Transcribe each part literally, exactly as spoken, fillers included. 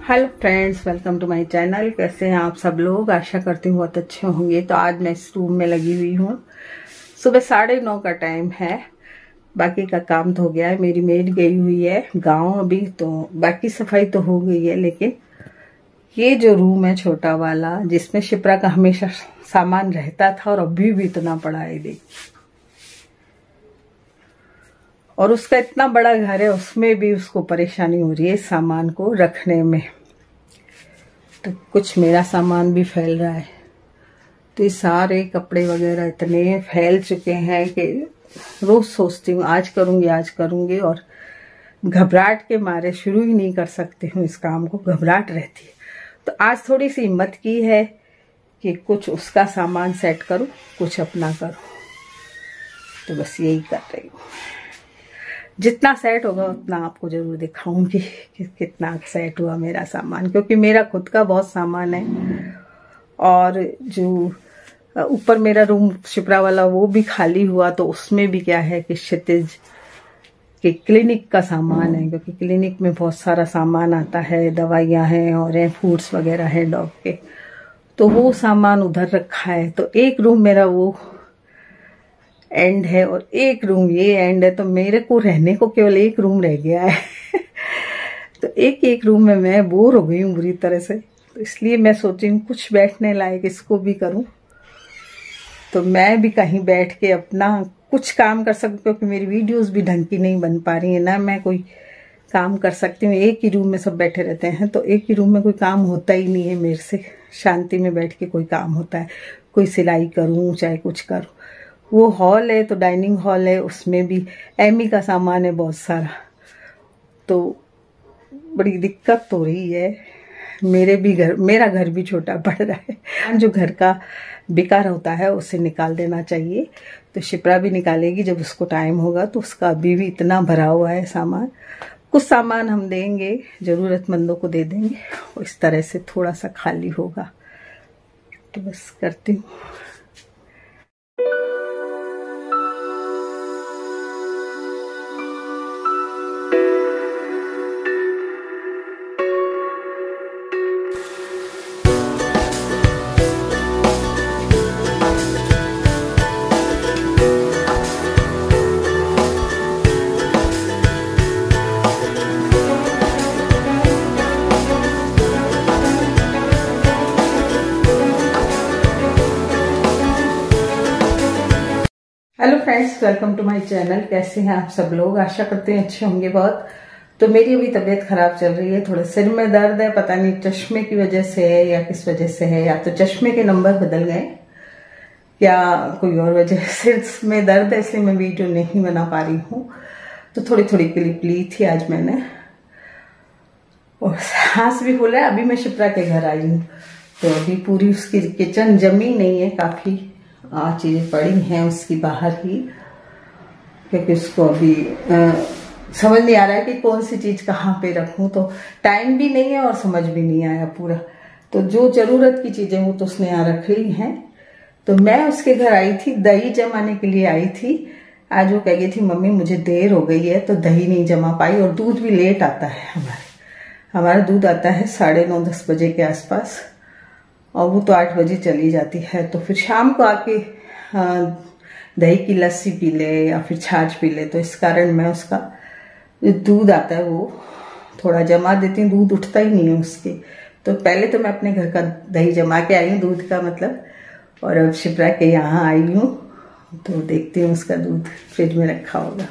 Hello friends, welcome to my channel. कैसे हैं आप सब लोग? आशा करती हूँ बहुत अच्छे होंगे। तो आज मैं इस रूम में लगी हुई हूँ। सुबह साढ़े नौ का टाइम है। बाकी का काम तो हो गया है। मेरी मेड गई हुई है गांव अभी, तो बाकी सफाई तो हो गई है। लेकिन ये जो रूम है छोटा वाला, जिसमें शिप्रा का हमेशा सामान रहता था और अभी भी इतना पड़ा है, देख। और उसका इतना बड़ा घर है, उसमें भी उसको परेशानी हो रही है सामान को रखने में। तो कुछ मेरा सामान भी फैल रहा है। तो ये सारे कपड़े वगैरह इतने फैल चुके हैं कि रोज सोचती हूँ आज करूंगी आज करूंगी, और घबराहट के मारे शुरू ही नहीं कर सकती हूँ इस काम को। घबराहट रहती है। तो आज थोड़ी सी हिम्मत की है कि कुछ उसका सामान सेट करूं, कुछ अपना करूं। तो बस यही कर रही हूँ। जितना सेट होगा उतना आपको जरूर दिखाऊंगी कि कितना सेट हुआ मेरा सामान, क्योंकि मेरा खुद का बहुत सामान है। और जो ऊपर मेरा रूम शिप्रा वाला वो भी खाली हुआ, तो उसमें भी क्या है कि क्षितिज के क्लिनिक का सामान है, क्योंकि क्लिनिक में बहुत सारा सामान आता है, दवाइयां हैं और फूड्स वगैरह है डॉग के। तो वो सामान उधर रखा है। तो एक रूम मेरा वो एंड है और एक रूम ये एंड है। तो मेरे को रहने को केवल एक रूम रह गया है। तो एक एक रूम में मैं बोर हो गई हूँ बुरी तरह से। तो इसलिए मैं सोची हूँ कुछ बैठने लायक इसको भी करूँ, तो मैं भी कहीं बैठ के अपना कुछ काम कर सकूँ। क्योंकि मेरी वीडियोस भी ढंग की नहीं बन पा रही है ना, मैं कोई काम कर सकती हूँ। एक ही रूम में सब बैठे रहते हैं, तो एक ही रूम में कोई काम होता ही नहीं है मेरे से। शांति में बैठ के कोई काम होता है, कोई सिलाई करूँ चाहे कुछ करूँ। वो हॉल है तो डाइनिंग हॉल है, उसमें भी एमी का सामान है बहुत सारा। तो बड़ी दिक्कत हो रही है। मेरे भी घर मेरा घर भी छोटा पड़ रहा है। जो घर का बेकार होता है उसे निकाल देना चाहिए। तो शिप्रा भी निकालेगी जब उसको टाइम होगा। तो उसका अभी भी इतना भरा हुआ है सामान। कुछ सामान हम देंगे, जरूरतमंदों को दे देंगे, और इस तरह से थोड़ा सा खाली होगा। तो बस करती हूँ। Hello friends, welcome to my channel. कैसे हैं आप सब लोग? आशा करते हैं अच्छे होंगे बहुत। तो मेरी अभी तबीयत खराब चल रही है, थोड़े सिर में दर्द है। पता नहीं चश्मे की वजह से है या किस वजह से है, या तो चश्मे के नंबर बदल गए या कोई और वजह। सिर में दर्द है इसलिए मैं वीडियो नहीं बना पा रही हूँ। तो थोड़ी थोड़ी क्लिप ली थी आज मैंने, और सांस भी फूल है। अभी मैं शिप्रा के घर आई हूँ, तो अभी पूरी उसकी किचन जमी नहीं है, काफी चीजें पड़ी हैं उसकी बाहर ही, क्योंकि उसको अभी आ, समझ नहीं आ रहा है कि कौन सी चीज कहाँ पे रखूं। तो टाइम भी नहीं है और समझ भी नहीं आया पूरा। तो जो जरूरत की चीजें वो तो उसने यहाँ रख ली हैं। तो मैं उसके घर आई थी, दही जमाने के लिए आई थी। आज वो कह गई थी मम्मी मुझे देर हो गई है, तो दही नहीं जमा पाई। और दूध भी लेट आता है हमारे हमारा दूध आता है साढ़े नौ दस बजे के आसपास, और वो तो आठ बजे चली जाती है। तो फिर शाम को आके दही की लस्सी पी ले या फिर छाछ पी ले। तो इस कारण मैं उसका दूध आता है वो थोड़ा जमा देती हूँ। दूध उठता ही नहीं है उसके। तो पहले तो मैं अपने घर का दही जमा के आई हूँ, दूध का मतलब। और अब शिप्रा के यहाँ आई हूँ, तो देखती हूँ उसका दूध फ्रिज में रखा होगा।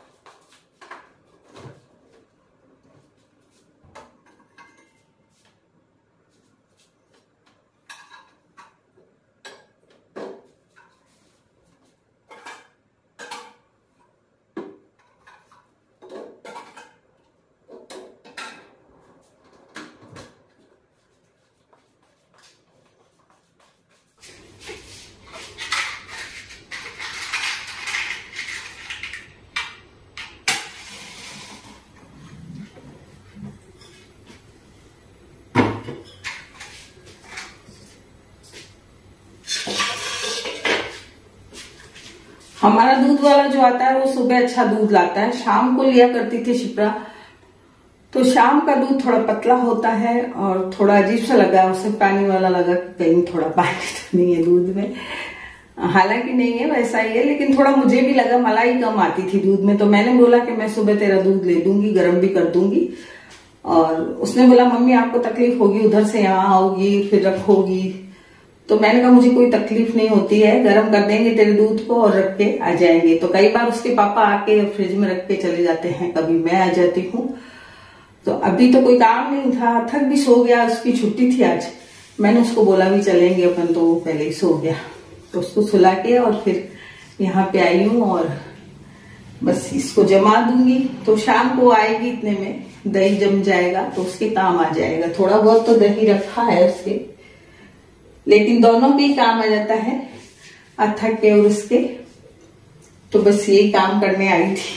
हमारा दूध वाला जो आता है वो सुबह अच्छा दूध लाता है। शाम को लिया करती थी शिप्रा, तो शाम का दूध थोड़ा पतला होता है और थोड़ा अजीब सा लगा, उसे पानी वाला लगा कि कहीं थोड़ा पानी तो नहीं है दूध में। हालांकि नहीं है, वैसा ही है, लेकिन थोड़ा मुझे भी लगा मलाई कम आती थी दूध में। तो मैंने बोला कि मैं सुबह तेरा दूध ले दूंगी, गर्म भी कर दूंगी। और उसने बोला मम्मी आपको तकलीफ होगी, उधर से यहाँ आओगी फिर रखोगी। तो मैंने कहा मुझे कोई तकलीफ नहीं होती है, गर्म कर देंगे तेरे दूध को और रख के आ जाएंगे। तो कई बार उसके पापा आके फ्रिज में रख के चले जाते हैं, कभी मैं आ जाती हूँ। तो अभी तो कोई काम नहीं था, थक भी सो गया, उसकी छुट्टी थी आज। मैंने उसको बोला भी चलेंगे अपन, तो पहले ही सो गया। तो उसको सुला के और फिर यहाँ पे आई हूँ और बस इसको जमा दूंगी। तो शाम को आएगी, इतने में दही जम जाएगा तो उसके काम आ जाएगा। थोड़ा बहुत तो दही रखा है उसके, लेकिन दोनों के ही काम आ जाता है, अथक के और उसके। तो बस यही काम करने आई थी।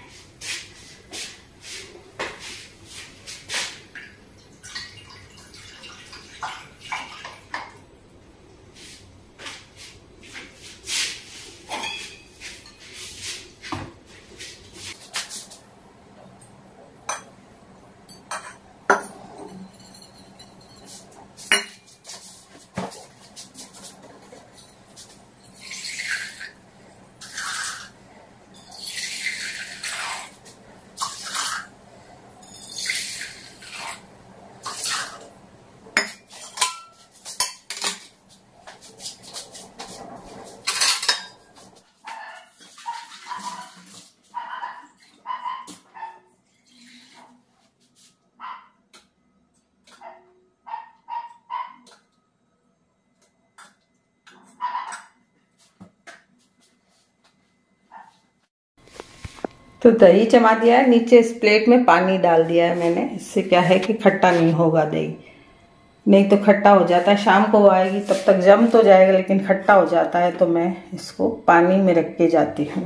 तो दही जमा दिया है, नीचे इस प्लेट में पानी डाल दिया है मैंने। इससे क्या है कि खट्टा नहीं होगा दही, नहीं तो खट्टा हो जाता है। शाम को आएगी तब तक जम तो जाएगा, लेकिन खट्टा हो जाता है। तो मैं इसको पानी में रख के जाती हूँ।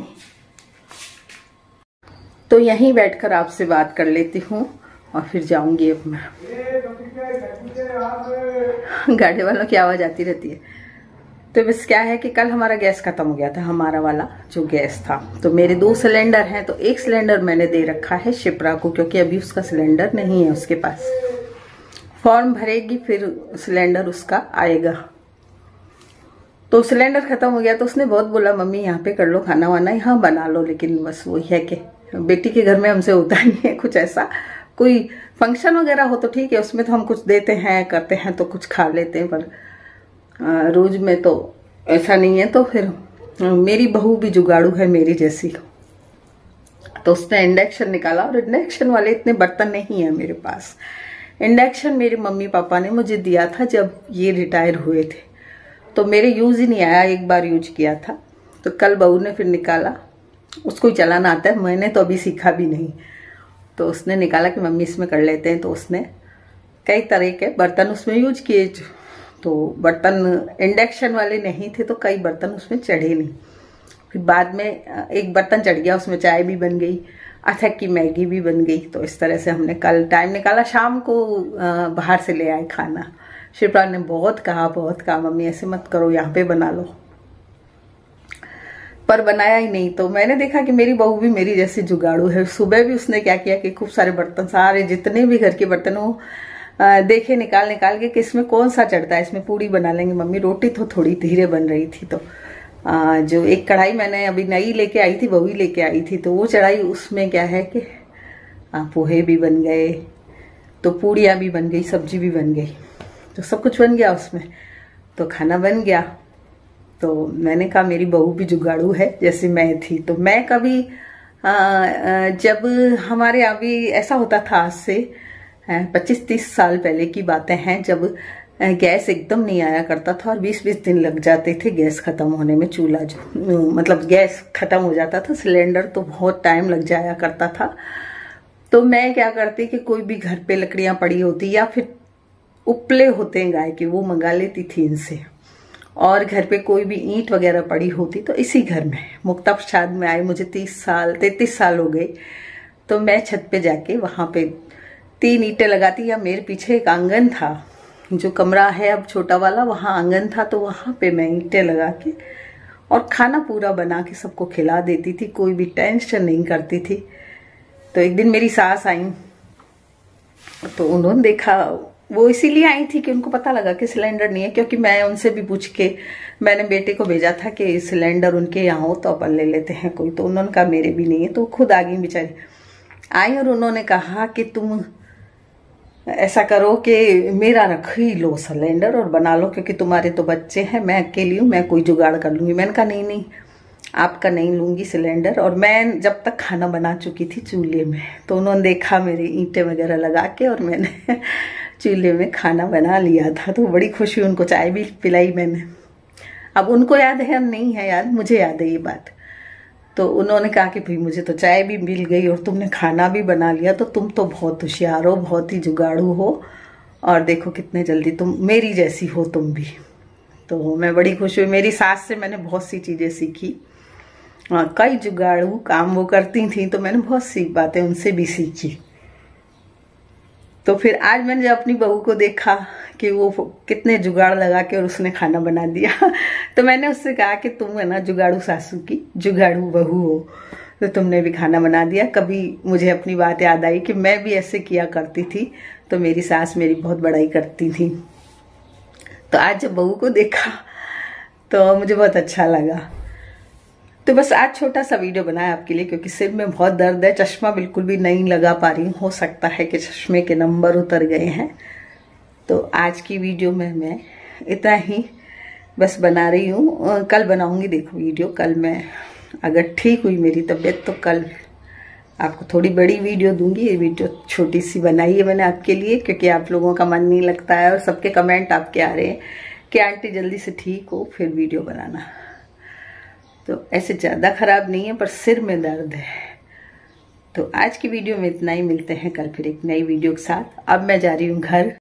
तो यहीं बैठकर आपसे बात कर लेती हूँ और फिर जाऊंगी अब मैं। गाड़ी वालों की आवाज आती रहती है। तो बस क्या है कि कल हमारा गैस खत्म हो गया था, हमारा वाला जो गैस था। तो मेरे दो सिलेंडर हैं, तो एक सिलेंडर मैंने दे रखा है शिप्रा को, क्योंकि अभी उसका सिलेंडर नहीं है उसके पास। फॉर्म भरेगी फिर सिलेंडर उसका आएगा। तो सिलेंडर खत्म हो गया तो उसने बहुत बोला मम्मी यहाँ पे कर लो खाना वाना, यहाँ बना लो। लेकिन बस वही है कि बेटी के घर में हमसे होता नहीं है कुछ ऐसा। कोई फंक्शन वगैरह हो तो ठीक है, उसमें तो हम कुछ देते हैं करते हैं तो कुछ खा लेते हैं, पर रोज में तो ऐसा नहीं है। तो फिर मेरी बहू भी जुगाड़ू है मेरी जैसी, तो उसने इंडक्शन निकाला। और इंडक्शन वाले इतने बर्तन नहीं है मेरे पास। इंडक्शन मेरे मम्मी पापा ने मुझे दिया था जब ये रिटायर हुए थे, तो मेरे यूज ही नहीं आया, एक बार यूज किया था। तो कल बहू ने फिर निकाला, उसको ही चलाना आता है, मैंने तो अभी सीखा भी नहीं। तो उसने निकाला कि मम्मी इसमें कर लेते हैं। तो उसने कई तरह के बर्तन उसमें यूज किए। तो बर्तन इंडक्शन वाले नहीं थे तो कई बर्तन उसमें चढ़े नहीं। फिर बाद में एक बर्तन चढ़ गया, उसमें चाय भी बन गई, अथक की मैगी भी बन गई। तो इस तरह से हमने कल टाइम निकाला, शाम को बाहर से ले आए खाना। शिप्रा ने बहुत कहा बहुत कहा मम्मी ऐसे मत करो, यहाँ पे बना लो, पर बनाया ही नहीं। तो मैंने देखा कि मेरी बहू भी मेरी जैसी जुगाड़ू है। सुबह भी उसने क्या किया कि खूब सारे बर्तन, सारे जितने भी घर के बर्तन वो देखे निकाल निकाल के कि इसमें कौन सा चढ़ता है, इसमें पूड़ी बना लेंगे मम्मी। रोटी तो थोड़ी धीरे बन रही थी। तो आ, जो एक कढ़ाई मैंने अभी नई लेके आई थी, वही लेके आई थी, तो वो चढ़ाई उसमें क्या है कि पोहे भी बन गए, तो पूड़ियाँ भी बन गई, सब्जी भी बन गई, तो सब कुछ बन गया उसमें। तो खाना बन गया। तो मैंने कहा मेरी बहू भी जुगाड़ू है जैसे मैं थी। तो मैं कभी आ, जब हमारे यहाँ भी ऐसा होता था, आज से पच्चीस तीस साल पहले की बातें हैं, जब गैस एकदम नहीं आया करता था और बीस बीस दिन लग जाते थे गैस खत्म होने में। चूल्हा जो मतलब गैस खत्म हो जाता था, सिलेंडर तो बहुत टाइम लग जाया करता था। तो मैं क्या करती कि कोई भी घर पे लकड़ियां पड़ी होती या फिर उपले होते हैं गाय के, वो मंगा लेती थी इनसे। और घर पे कोई भी ईंट वगैरह पड़ी होती तो इसी घर में, मुक्ता प्रसाद में आए मुझे तीस साल तैतीस साल हो गए, तो मैं छत पे जाके वहां पे तीन ईंटें लगाती। या मेरे पीछे एक आंगन था, जो कमरा है अब छोटा वाला, वहां आंगन था, तो वहां पे मैं ईंटें लगा के और खाना पूरा बना के सबको खिला देती थी, कोई भी टेंशन नहीं करती थी। तो एक दिन मेरी सास आई, तो उन्होंने देखा, वो इसीलिए आई थी कि उनको पता लगा कि सिलेंडर नहीं है, क्योंकि मैं उनसे भी पूछ के मैंने बेटे को भेजा था कि सिलेंडर उनके यहाँ हो तो अपन ले लेते हैं कोई, तो उन्होंने कहा मेरे भी नहीं है, तो खुद आ गई बेचारी। आई और उन्होंने कहा कि तुम ऐसा करो कि मेरा रख ही लो सिलेंडर और बना लो, क्योंकि तुम्हारे तो बच्चे हैं, मैं अकेली हूँ, मैं कोई जुगाड़ कर लूंगी। मैंने कहा नहीं नहीं, आपका नहीं लूंगी सिलेंडर। और मैं जब तक खाना बना चुकी थी चूल्हे में, तो उन्होंने देखा मेरे ईंटें वगैरह लगा के, और मैंने चूल्हे में खाना बना लिया था। तो बड़ी खुशी, उनको चाय भी पिलाई मैंने। अब उनको याद है नहीं है याद, मुझे याद है ये बात। तो उन्होंने कहा कि भाई मुझे तो चाय भी मिल गई और तुमने खाना भी बना लिया, तो तुम तो बहुत होशियार हो, बहुत ही जुगाड़ू हो, और देखो कितने जल्दी तुम मेरी जैसी हो तुम भी। तो मैं बड़ी खुश हुई। मेरी सास से मैंने बहुत सी चीज़ें सीखी, कई जुगाड़ू काम वो करती थी, तो मैंने बहुत सी बातें उनसे भी सीखी। तो फिर आज मैंने जब अपनी बहू को देखा कि वो कितने जुगाड़ लगा के और उसने खाना बना दिया, तो मैंने उससे कहा कि तुम है ना जुगाड़ू सासू की जुगाड़ू बहू हो, तो तुमने भी खाना बना दिया। कभी मुझे अपनी बात याद आई कि मैं भी ऐसे किया करती थी, तो मेरी सास मेरी बहुत बड़ाई करती थी। तो आज जब बहू को देखा तो मुझे बहुत अच्छा लगा। तो बस आज छोटा सा वीडियो बनाया आपके लिए, क्योंकि सिर में बहुत दर्द है, चश्मा बिल्कुल भी नहीं लगा पा रही हूँ, हो सकता है कि चश्मे के नंबर उतर गए हैं। तो आज की वीडियो में मैं इतना ही बस बना रही हूँ, कल बनाऊंगी देखो वीडियो। कल मैं अगर ठीक हुई मेरी तबीयत तो कल आपको थोड़ी बड़ी वीडियो दूंगी। ये वीडियो छोटी सी बनाई है मैंने आपके लिए, क्योंकि आप लोगों का मन नहीं लगता है और सबके कमेंट आपके आ रहे हैं कि आंटी जल्दी से ठीक हो फिर वीडियो बनाना। तो ऐसे ज़्यादा खराब नहीं है, पर सिर में दर्द है। तो आज की वीडियो में इतना ही, मिलते हैं कल फिर एक नई वीडियो के साथ। अब मैं जा रही हूँ घर।